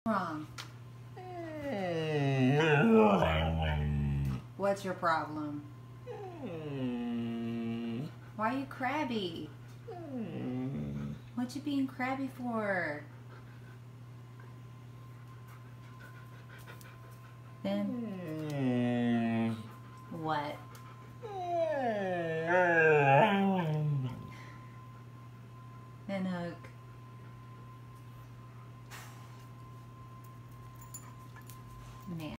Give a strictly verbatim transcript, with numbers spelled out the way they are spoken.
Wrong. What's your problem? Why are you crabby? What you being crabby for? Then what?